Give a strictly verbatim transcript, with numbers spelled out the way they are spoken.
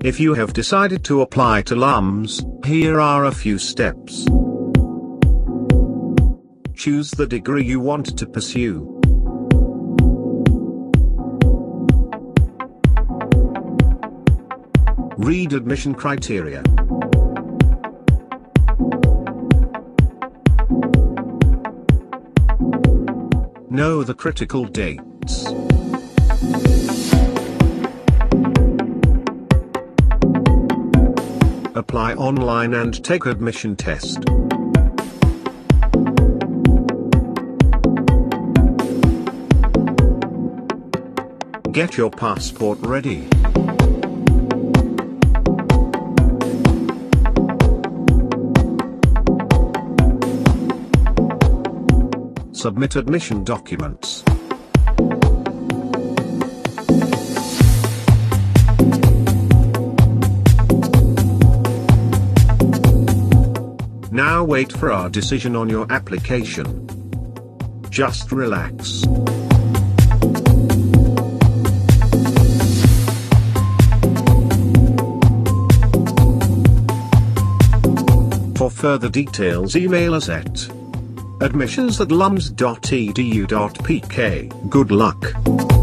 If you have decided to apply to LUMS, here are a few steps. Choose the degree you want to pursue. Read admission criteria. Know the critical dates. Apply online and take admission test. Get your passport ready. Submit admission documents. Now wait for our decision on your application. Just relax. For further details, email us at admissions at lums dot e d u dot p k. Good luck.